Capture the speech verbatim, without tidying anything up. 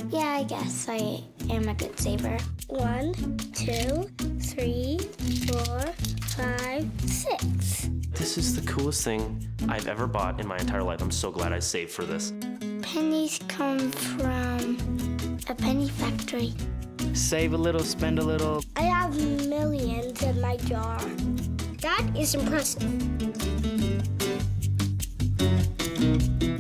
Yeah, I guess I am a good saver. One, two, three, four, five, six. This is the coolest thing I've ever bought in my entire life. I'm so glad I saved for this. Pennies come from a penny factory. Save a little, spend a little. I have millions in my jar. That is impressive.